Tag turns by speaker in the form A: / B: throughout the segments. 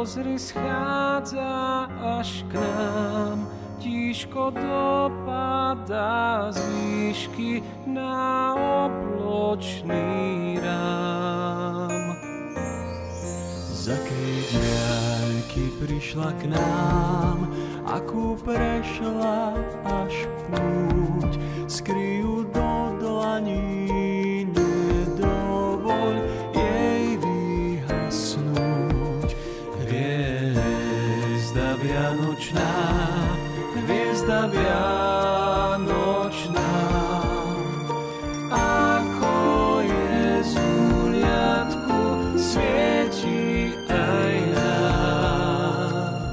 A: Pozri, schádza až k nám, tížko dopadá z výšky na obločný rám.
B: Z akej diaľky prišla k nám, akú prešla až púť, skryjú do dlaní, nedovoľ jej vyhasnúť. Hviezda vianočná, hviezda vianočná, ako Jezuliatku svieti aj nám.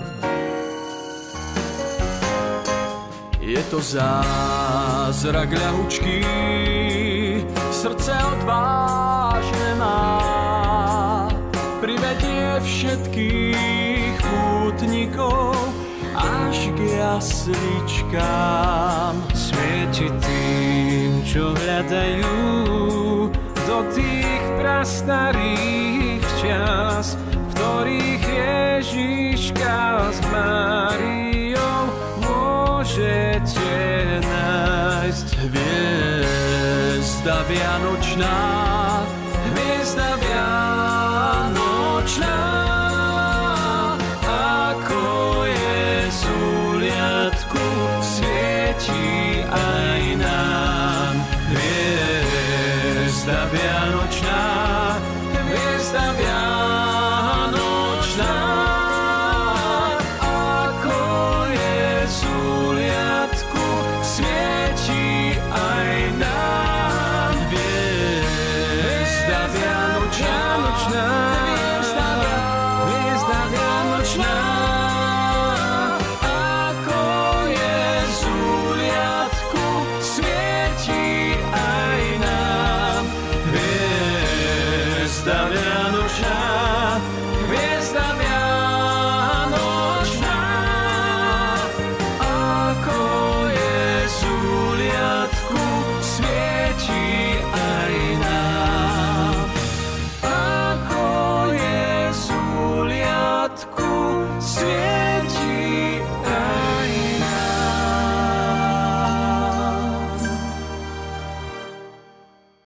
B: Je to zázrak ľahučký, srdce odvážne má, privedie všetkých pútnikov až k jasličkám. Svieti tým, čo hľadajú do tých prastarých čas, v ktorých Ježiška s Máriou môžete nájsť. Hviezda vianočná, hviezda vianočná, ako Jezuliatku svieti aj nám. Hviezda vianočná,